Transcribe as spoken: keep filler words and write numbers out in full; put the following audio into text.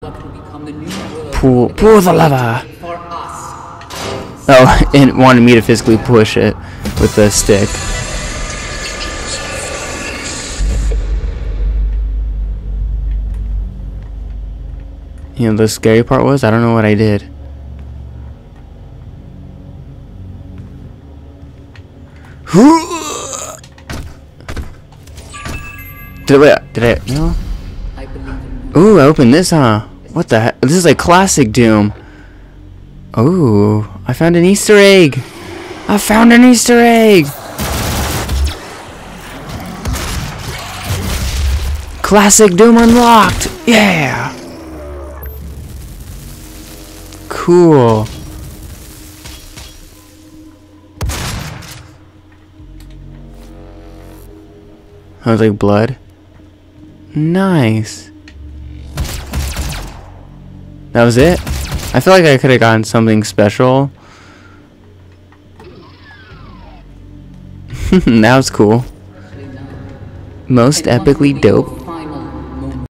Pull, pull the lever. Oh, it wanted me to physically push it with the stick. You know, the scary part was, I don't know what I did. Did I, wait, did I, no? Ooh, I opened this, huh? What the heck? This is like classic Doom. Ooh, I found an Easter egg. I found an Easter egg. Classic Doom unlocked. Yeah. Cool. I was like blood. Nice. That was it? I feel like I could have gotten something special. That was cool. Most epically dope.